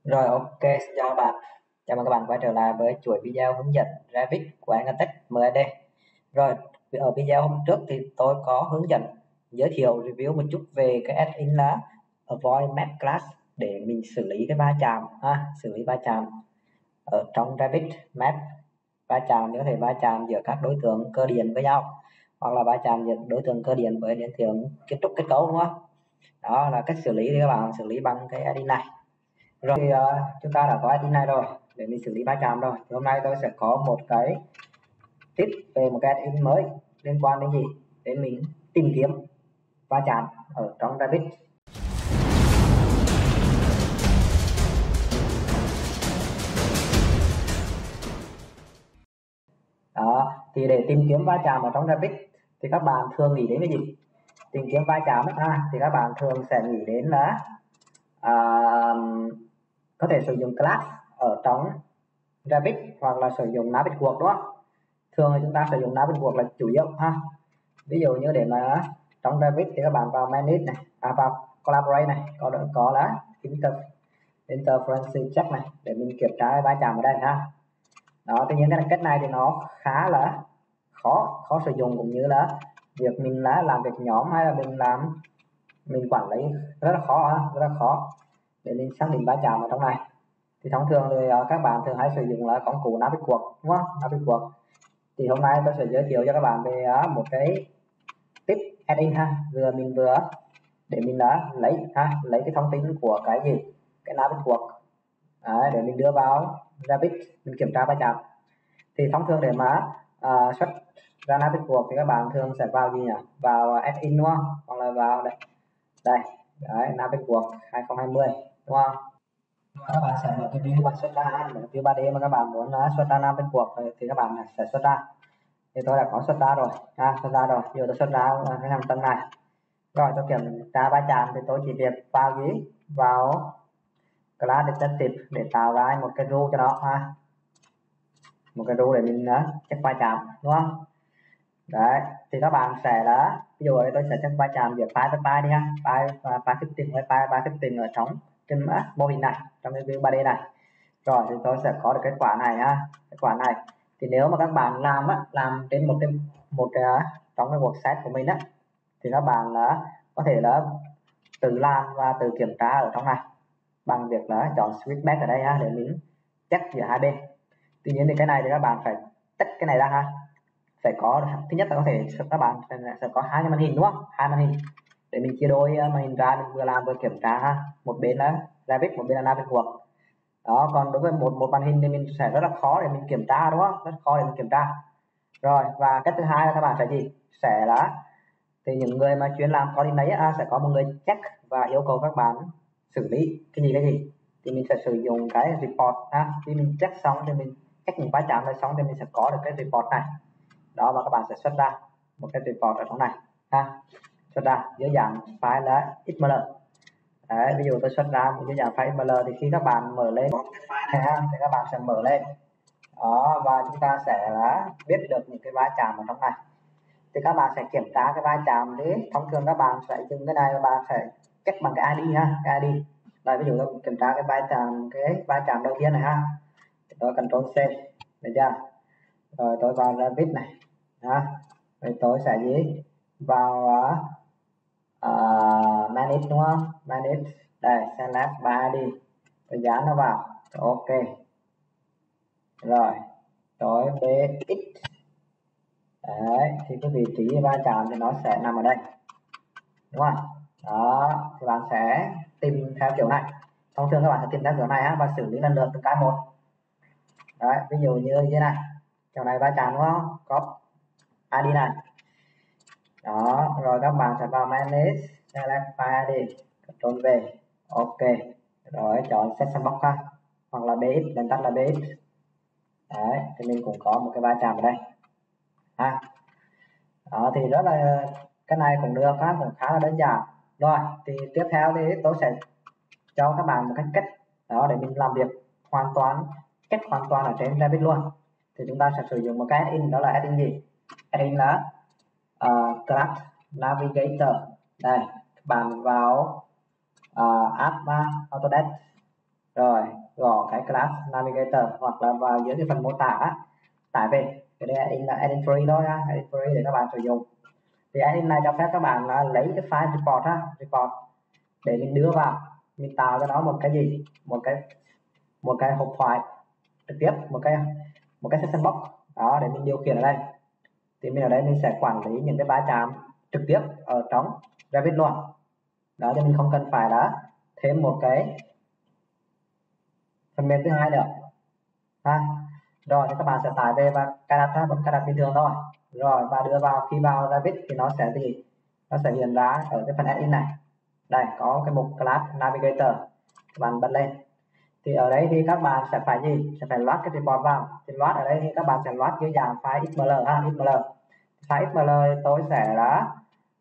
Rồi, ok, xin chào các bạn. Chào mừng các bạn quay trở lại với chuỗi video hướng dẫn Revit của Angantech MED. Rồi, ở video hôm trước thì tôi có hướng dẫn giới thiệu review một chút về cái add-in là Avoid Matte Clash để mình xử lý cái va chạm xử lý va chạm ở trong Revit. Matte va chạm có thể va chạm giữa các đối tượng cơ điện với nhau, hoặc là va chạm giữa đối tượng cơ điện với đối tượng kiến trúc kết cấu, đúng không? Đó là cách xử lý, thì các bạn xử lý bằng cái add-in này. Rồi thì chúng ta đã có add-in này rồi để mình xử lý va chạm rồi. Thì hôm nay tôi sẽ có một cái tip về một cái add-in mới liên quan đến gì? Đến mình tìm kiếm va chạm ở trong Revit. Đó, thì để tìm kiếm va chạm ở trong Revit thì các bạn thường nghĩ đến cái gì? Tìm kiếm va chạm thì các bạn thường sẽ nghĩ đến là có thể sử dụng class ở trong Revit hoặc là sử dụng Navisworks, đúng không? Thường là chúng ta sử dụng Navisworks là chủ yếu Ví dụ như để mà trong Revit thì các bạn vào Manage này, vào Collaborate này, có là Interference Check này để mình kiểm tra va chạm ở đây Đó, tuy nhiên cái cách này thì nó khá là khó sử dụng, cũng như là việc mình làm việc nhóm hay là mình quản lý rất là khó để mình xác định va chạm ở trong này. Thì thông thường thì các bạn thường hay sử dụng là công cụ Navisworks, đúng không? Navisworks. Thì hôm nay tôi sẽ giới thiệu cho các bạn về một cái tip add-in vừa để mình lấy cái thông tin của cái Navisworks để mình đưa vào Revit, mình kiểm tra va chạm. Thì thông thường để mà xuất ra Navisworks thì các bạn thường sẽ vào gì nhỉ? Vào add-in, đúng không? Hoặc là vào đây Navisworks 2020, đúng không? Các bạn sẽ mở cái view bạn xuất ra, mở view 3D mà các bạn muốn xuất ra Navisworks thì các bạn sẽ xuất ra. Thì tôi đã có xuất ra rồi giờ tôi xuất ra cái hàng tầng này. Rồi tôi kiểm tra va chạm thì tôi chỉ việc vào Class Detective để tạo ra một cái rule cho nó một cái rule để mình check va chạm, đúng không? Đấy, thì các bạn sẽ ví dụ đây tôi sẽ check va chạm giữa file với file đi file fitting với file fitting ở trong trên mô hình này, trong cái view 3D này. Rồi thì tôi sẽ có được kết quả này kết quả này. Thì nếu mà các bạn làm trên một cái trong cái workset của mình thì các bạn có thể tự làm và tự kiểm tra ở trong này bằng việc chọn switch back ở đây để mình check giữa hai bên. Tuy nhiên thì cái này thì các bạn phải tách cái này ra phải có, thứ nhất là có thể các bạn sẽ có hai cái màn hình, đúng không? Hai màn hình để mình chia đôi màn hình ra, mình vừa làm vừa kiểm tra một bên là Revit, một bên là Navisworks. Đó, còn đối với một màn hình thì mình sẽ rất là khó để mình kiểm tra, đúng không? Rất khó để mình kiểm tra. Rồi, và cách thứ hai là các bạn sẽ thì những người mà chuyên làm coding đấy sẽ có một người check và yêu cầu các bạn xử lý cái gì thì mình sẽ sử dụng cái report khi mình check xong thì mình check những va chạm này xong thì mình sẽ có được cái report này đó, và các bạn sẽ xuất ra một cái report ở trong này xuất ra dưới dạng file là XML. Đấy, ví dụ tôi xuất ra một dưới dạng file XML thì khi các bạn mở lên cái file này thì các bạn sẽ mở lên đó, và chúng ta sẽ biết được những cái va chạm ở trong này. Thì các bạn sẽ kiểm tra cái va chạm đấy, thông thường các bạn sẽ dùng cái này, các bạn sẽ check bằng cái ID cái ID. Đây, ví dụ tôi kiểm tra cái va chạm đầu tiên này tôi Ctrl C, được chưa? Rồi tôi vào Revit này rồi tôi sẽ vào Manage, đúng không? Manage đây, select by ID, tôi dán nó vào, ok. Rồi tôi BX. Đấy, thì cái vị trí va chạm thì nó sẽ nằm ở đây, đúng không? Đó, thì bạn sẽ tìm theo kiểu này. Thông thường các bạn sẽ tìm theo kiểu này và xử lý lần lượt từng cái một. Đấy, ví dụ như thế này, kiểu này va chạm, đúng không? Có ID này. Đó, rồi các bạn sẽ vào Manage, Select File ID, Ctrl V, ok. Rồi chọn Set Sandbox hoặc là BX, tên tắt là BX. Đấy, thì mình cũng có một cái va chạm ở đây đó, thì rất là cái này cũng được cũng khá là đơn giản. Rồi thì tiếp theo thì tôi sẽ cho các bạn một cách đó để mình làm việc hoàn toàn ở trên Revit luôn. Thì chúng ta sẽ sử dụng một cái add-in, đó là add-in gì? Add-in là Class Navigator. Đây, các bạn vào Add Autodesk, rồi cái class navigator hoặc là vào dưới cái phần mô tả tải về. Cái đây add-in là add-in free thôi ha, add-in free để các bạn sử dụng. Thì add-in này cho phép các bạn là lấy cái file report ha, report để mình đưa vào, mình tạo cho nó một cái gì, một cái hộp thoại trực tiếp, một cái session box đó để mình điều khiển ở đây. Thì mình ở đây mình sẽ quản lý những cái va chạm trực tiếp ở trong Revit luôn đó, cho mình không cần phải là thêm một cái phần mềm thứ hai nữa ha. Rồi thì các bạn sẽ tải về và cài đặt bình thường thôi. Rồi và đưa vào, khi vào Revit thì nó sẽ gì, nó sẽ hiện ra ở cái phần add-in này. Đây có cái mục class navigator, các bạn bật lên. Thì ở đây thì các bạn sẽ phải gì, sẽ phải load cái report vào. Thì load ở đây thì các bạn sẽ load dưới dạng file XML ha, XML. File XML tôi sẽ là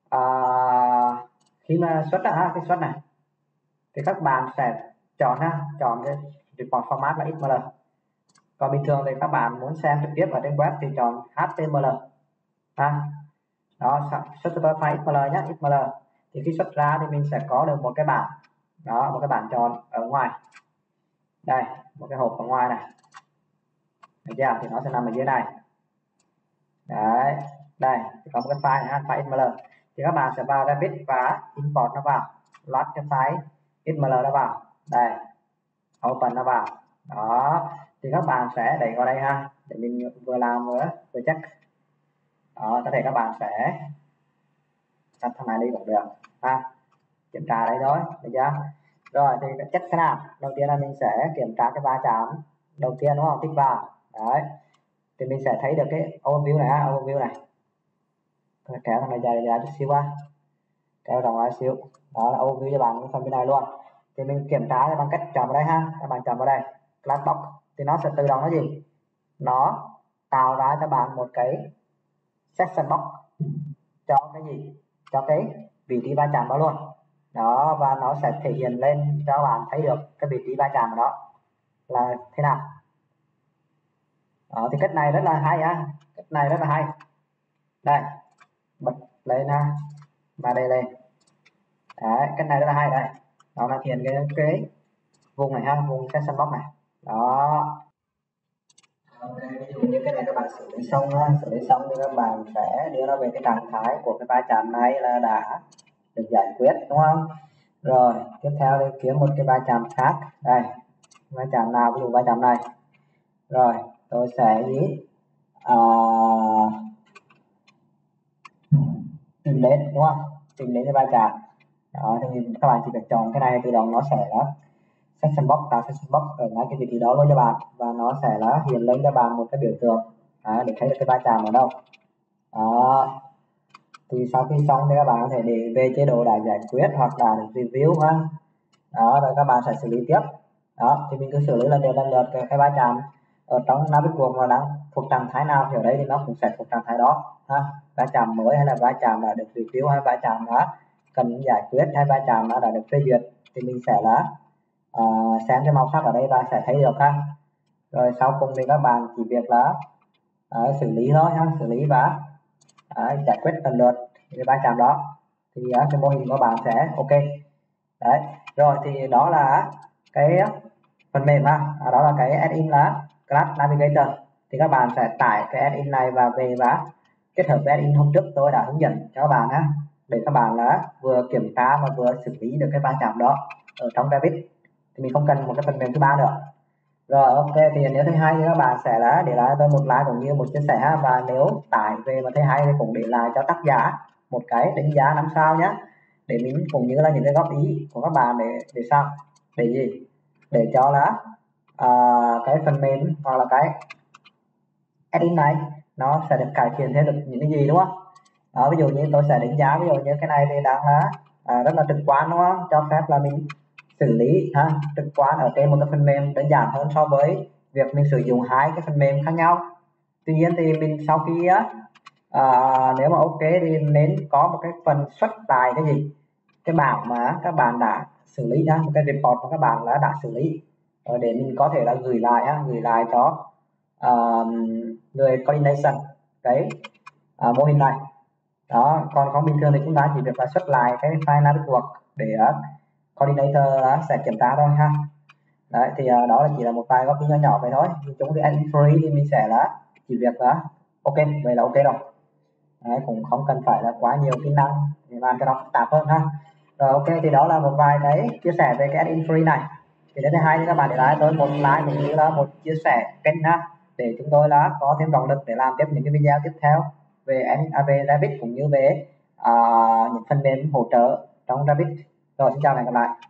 khi mà xuất ra cái xuất này thì các bạn sẽ chọn cái report format là XML. Còn bình thường thì các bạn muốn xem trực tiếp ở trên web thì chọn HTML ha. Đó, xuất cho tôi file XML nhé, XML. Thì khi xuất ra thì mình sẽ có được một cái bảng đó, một cái bảng tròn ở ngoài đây, một cái hộp ở ngoài này, được chưa? Thì nó sẽ nằm ở dưới này đấy. Đây thì có một cái file này, file XML. Thì các bạn sẽ vào Revit và import nó vào, load cái file XML nó vào đây, open nó vào đó. Thì các bạn sẽ đẩy vào đây ha, để mình vừa làm vừa check đó. Có thể các bạn sẽ đặt thằng này đi cũng được ha, kiểm tra đây thôi, được chưa? Rồi thì check thế nào, đầu tiên là mình sẽ kiểm tra cái va chạm đầu tiên đúng không, tích vào đấy. Thì mình sẽ thấy được cái overview này, overview này, kéo thằng này dài chút xíu qua, kéo rộng lại xíu, đó là overview cho bạn cái phần bên này luôn. Thì mình kiểm tra bằng cách chọn vào đây ha, các bạn chọn vào đây class box thì nó sẽ tự động nó gì, nó tạo ra cho bạn một cái section box cho cái gì, cho cái vị trí va chạm đó luôn đó. Và nó sẽ thể hiện lên cho bạn thấy được cái vị trí va chạm đó là thế nào đó. Thì cách này rất là hay ha, cách này rất là hay. Đây bật lên ha, và đây lên đấy, cách này rất là hay. Đây đó là hiện cái vùng này ha, vùng section box này đó. Ok, ví dụ như cái này các bạn xử lý xong ha, xử lý xong thì các bạn sẽ đưa nó về cái trạng thái của cái va chạm này là đã được giải quyết đúng không? Rồi tiếp theo thì kiếm một cái va chạm khác. Đây va chạm nào, ví dụ va chạm này. Rồi tôi sẽ tìm đến đúng không, tìm đến cái va chạm đó. Thì các bạn chỉ việc chọn cái này, tự động nó sẽ là section box, tạo section box ở ngay cái vị trí đó luôn cho bạn, và nó sẽ là hiện lên cho bạn một cái biểu tượng để thấy được cái va chạm ở đâu đó. Thì sau khi xong thì các bạn có thể để về chế độ đã giải quyết hoặc là review ha đó, rồi các bạn sẽ xử lý tiếp đó. Thì mình cứ xử lý lần lượt cái va chạm ở trong Navisworks mà đang thuộc trạng thái nào thì ở đây thì nó cũng sẽ thuộc trạng thái đó ha. Va chạm mới hay là va chạm đã được review, hay va chạm đã cần giải quyết, hay va chạm đã được phê duyệt thì mình sẽ là xem cái màu sắc ở đây và sẽ thấy được ha. Rồi sau cùng thì các bạn chỉ việc là xử lý thôi ha, xử lý và giải quyết lần lượt cái va chạm đó thì cái mô hình của bạn sẽ ok đấy. Rồi thì đó là cái phần mềm ha, đó là cái add-in là Class Navigator. Thì các bạn sẽ tải cái add-in này và về và kết hợp với add-in hôm trước tôi đã hướng dẫn cho các bạn ha, để các bạn là vừa kiểm tra và vừa xử lý được cái va chạm đó ở trong Revit. Thì mình không cần một cái phần mềm thứ ba nữa. Rồi ok, thì nếu thấy hay thì các bạn sẽ là để lại tôi một like cũng như một chia sẻ ha. Và nếu tải về mà thấy hay thì cũng để lại cho tác giả một cái đánh giá 5 sao nhé, để mình cũng như là những cái góp ý của các bạn để sao, để gì, để cho là cái phần mềm hoặc là cái add-in này nó sẽ được cải thiện thêm được những cái gì đúng không đó. Ví dụ như tôi sẽ đánh giá, ví dụ như cái này thì đang là rất là trực quan đúng không, cho phép là mình xử lý trực quan ở trên một cái phần mềm đơn giản hơn so với việc mình sử dụng hai cái phần mềm khác nhau. Tuy nhiên thì mình sau khi nếu mà ok thì nên có một cái phần xuất lại cái gì, cái bảng mà các bạn đã xử lý một cái report mà các bạn đã xử lý để mình có thể là gửi lại cho người coordination cái mô hình này đó. Còn không bình thường thì chúng ta chỉ việc là xuất lại cái file Navisworks để coordinator sẽ kiểm tra thôi ha. Đấy thì đó là chỉ là một vài góp ý nhỏ nhỏ vậy thôi. Chúng cái admin free thì mình sẽ là chỉ việc là ok, vậy là ok rồi. Đấy, cũng không cần phải là quá nhiều kỹ năng để làm cho nó phức tạp hơn ha. Rồi ok, thì đó là một vài cái chia sẻ về cái admin free này. Thì đến thứ hai thì các bạn để lại tôi một like cũng như là một chia sẻ kênh ha, để chúng tôi là có thêm động lực để làm tiếp những cái video tiếp theo về về Revit cũng như về những phần mềm hỗ trợ trong Revit. Rồi xin chào và hẹn gặp lại.